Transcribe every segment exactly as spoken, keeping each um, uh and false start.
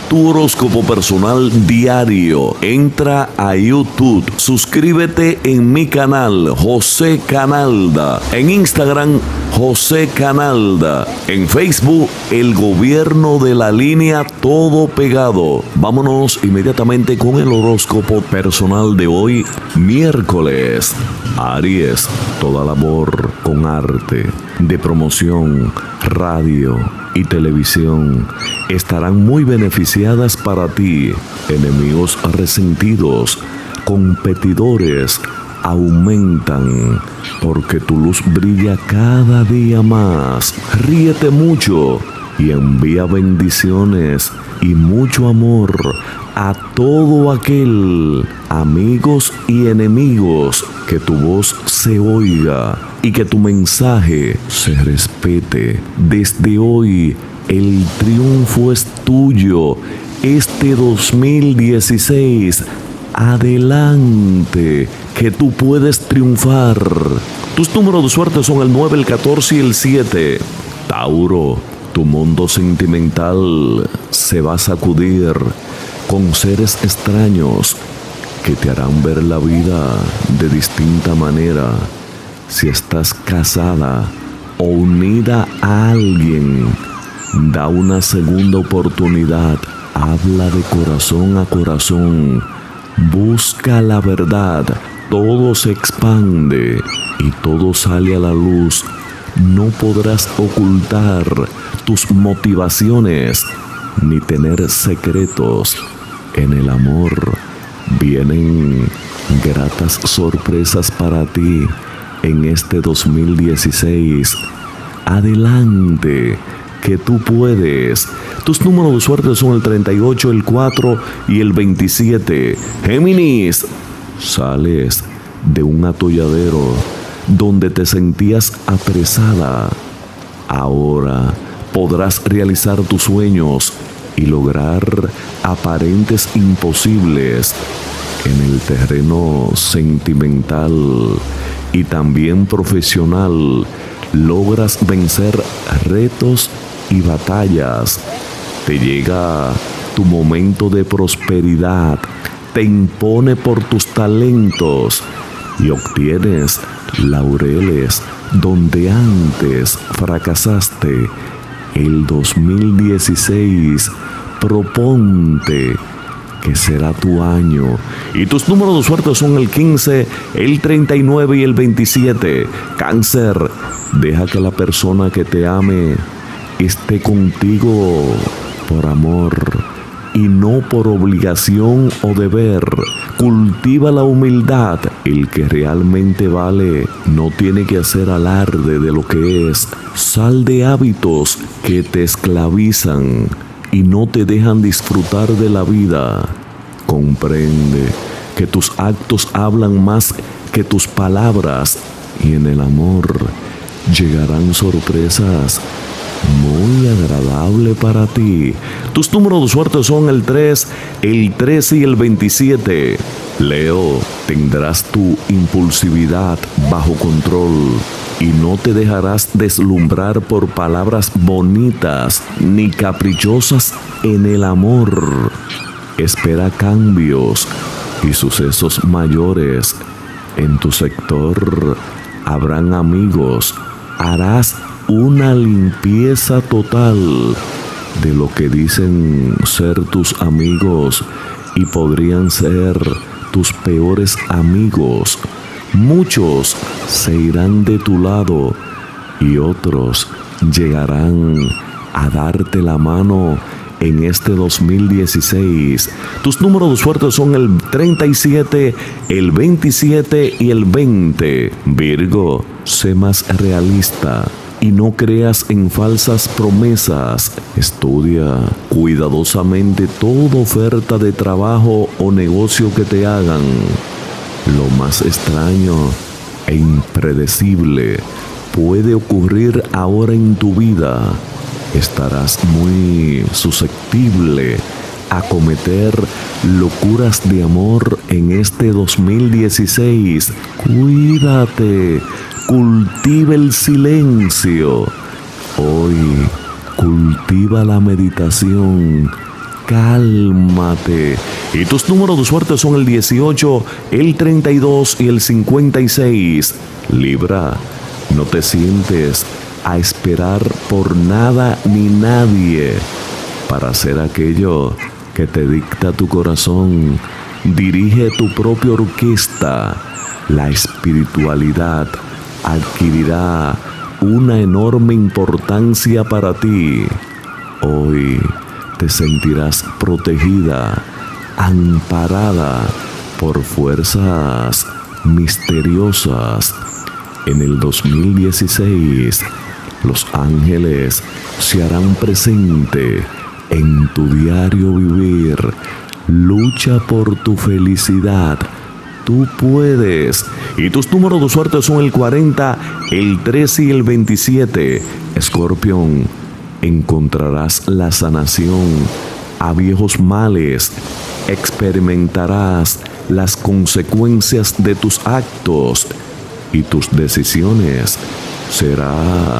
tu horóscopo personal diario. Entra a YouTube, suscríbete en mi canal José Canalda, en Instagram José Canalda, en Facebook El Gobierno de la Línea, todo pegado. Vámonos inmediatamente con el horóscopo personal de hoy, miércoles. Aries, toda labor con arte, de promoción, radio y televisión estarán muy beneficiadas para ti. Enemigos resentidos, competidores aumentan porque tu luz brilla cada día más. Ríete mucho y envía bendiciones y mucho amor a todo aquel, amigos y enemigos, que tu voz se oiga y que tu mensaje se respete. Desde hoy el triunfo es tuyo. Este dos mil dieciséis, adelante, que tú puedes triunfar. Tus números de suerte son el nueve, el catorce y el siete. Tauro, tu mundo sentimental se va a sacudir con seres extraños que te harán ver la vida de distinta manera. Si estás casada o unida a alguien, da una segunda oportunidad. Habla de corazón a corazón. Busca la verdad. Todo se expande y todo sale a la luz. No podrás ocultar tus motivaciones ni tener secretos. En el amor vienen gratas sorpresas para ti en este dos mil dieciséis. Adelante, que tú puedes. Tus números de suerte son el treinta y ocho, el cuatro y el veintisiete. Géminis, sales de un atolladero donde te sentías apresada. Ahora podrás realizar tus sueños y lograr aparentes imposibles en el terreno sentimental y también profesional. Logras vencer retos y batallas. Te llega tu momento de prosperidad. Te impone por tus talentos y obtienes laureles donde antes fracasaste. El dos mil dieciséis, proponte que será tu año. Y tus números de suerte son el quince, el treinta y nueve y el veintisiete. Cáncer, deja que la persona que te ame esté contigo por amor y no por obligación o deber. Cultiva la humildad. El que realmente vale no tiene que hacer alarde de lo que es. Sal de hábitos que te esclavizan y no te dejan disfrutar de la vida. Comprende que tus actos hablan más que tus palabras, y en el amor llegarán sorpresas muy agradable para ti. Tus números de suerte son el tres, el trece y el veintisiete. Leo, tendrás tu impulsividad bajo control y no te dejarás deslumbrar por palabras bonitas ni caprichosas en el amor. Espera cambios y sucesos mayores. En tu sector habrán amigos. Harás una limpieza total de lo que dicen ser tus amigos y podrían ser tus peores amigos. Muchos se irán de tu lado y otros llegarán a darte la mano en este dos mil dieciséis. Tus números de suerte son el treinta y siete, el veintisiete y el veinte. Virgo, sé más realista y no creas en falsas promesas. Estudia cuidadosamente toda oferta de trabajo o negocio que te hagan. Lo más extraño e impredecible puede ocurrir ahora en tu vida. Estarás muy susceptible a cometer locuras de amor en este dos mil dieciséis. Cuídate, cultiva el silencio. Hoy cultiva la meditación cálmate. Y tus números de suerte son el dieciocho, el treinta y dos y el cincuenta y seis. Libra, no te sientes a esperar por nada ni nadie para hacer aquello que te dicta tu corazón. Dirige tu propia orquesta. La espiritualidad adquirirá una enorme importancia para ti. Hoy te sentirás protegida, amparada por fuerzas misteriosas. En el dos mil dieciséis, los ángeles se harán presente en tu diario vivir. Lucha por tu felicidad. Tú puedes. Y tus números de suerte son el cuarenta, el trece y el veintisiete. Escorpión, encontrarás la sanación a viejos males. Experimentarás las consecuencias de tus actos y tus decisiones. Será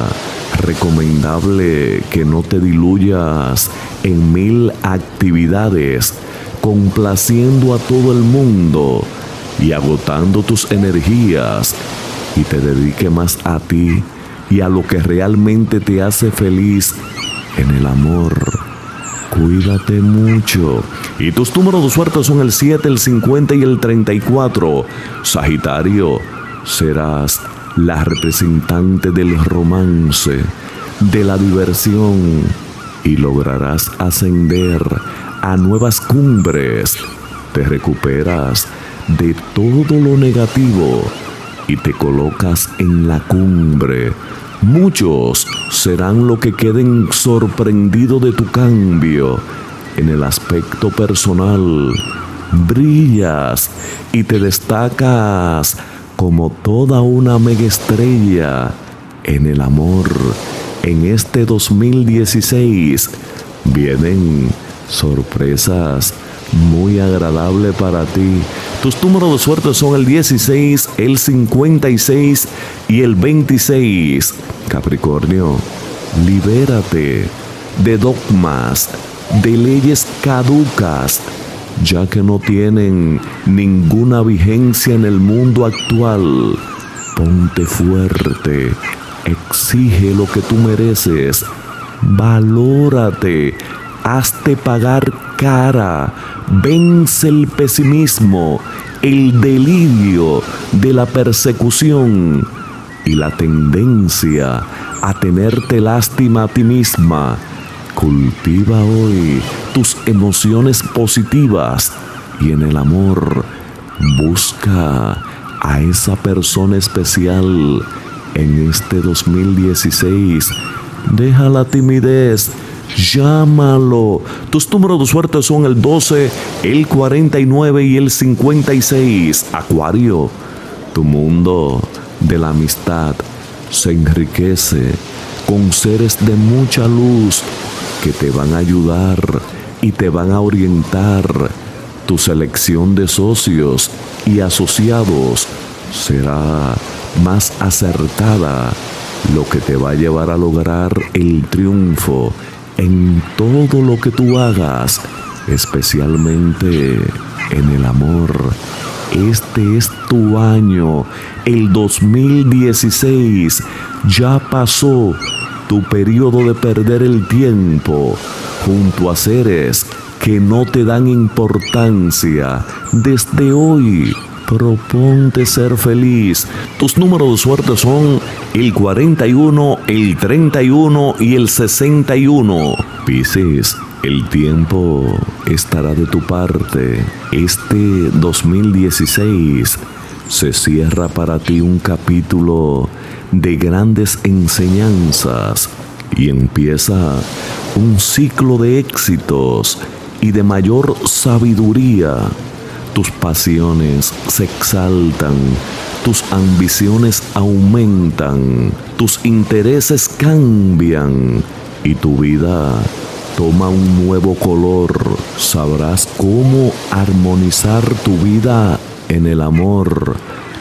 recomendable que no te diluyas en mil actividades, complaciendo a todo el mundo y agotando tus energías, y te dedique más a ti y a lo que realmente te hace feliz en el amor. Cuídate mucho. Y tus números de suerte son el siete, el cincuenta y el treinta y cuatro. Sagitario, serás la representante del romance, de la diversión, y lograrás ascender a nuevas cumbres. Te recuperas de todo lo negativo y te colocas en la cumbre. Muchos serán los que queden sorprendidos de tu cambio. En el aspecto personal, brillas y te destacas como toda una mega estrella. En el amor, en este dos mil dieciséis, vienen sorpresas muy agradables para ti. Tus números de suerte son el dieciséis, el cincuenta y seis y el veintiséis. Capricornio, libérate de dogmas, de leyes caducas, ya que no tienen ninguna vigencia en el mundo actual. Ponte fuerte, exige lo que tú mereces, valórate, hazte pagar cara, vence el pesimismo, el delirio de la persecución y la tendencia a tenerte lástima a ti misma. Cultiva hoy tus emociones positivas y en el amor busca a esa persona especial en este dos mil dieciséis. Deja la timidez, llámalo. Tus números de suerte son el doce, el cuarenta y nueve y el cincuenta y seis. Acuario, tu mundo de la amistad se enriquece con seres de mucha luz que te van a ayudar y te van a orientar. Tu selección de socios y asociados será más acertada, lo que te va a llevar a lograr el triunfo en todo lo que tú hagas, especialmente en el amor. Este es tu año, el dos mil dieciséis. Ya pasó tu periodo de perder el tiempo junto a seres que no te dan importancia. Desde hoy, proponte ser feliz. Tus números de suerte son el cuarenta y uno, el treinta y uno y el sesenta y uno. Piscis, el tiempo estará de tu parte. Este dos mil dieciséis se cierra para ti un capítulo de grandes enseñanzas y empieza un ciclo de éxitos y de mayor sabiduría. Tus pasiones se exaltan, tus ambiciones aumentan, tus intereses cambian y tu vida toma un nuevo color. Sabrás cómo armonizar tu vida en el amor.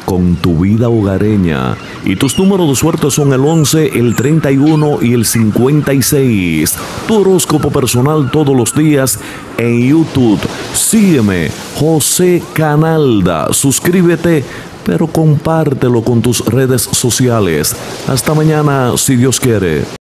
con tu vida hogareña. Y tus números de suerte son el once, el treinta y uno y el cincuenta y seis. Tu horóscopo personal todos los días en YouTube. Sígueme, José Canalda. Suscríbete, pero compártelo con tus redes sociales. Hasta mañana, si Dios quiere.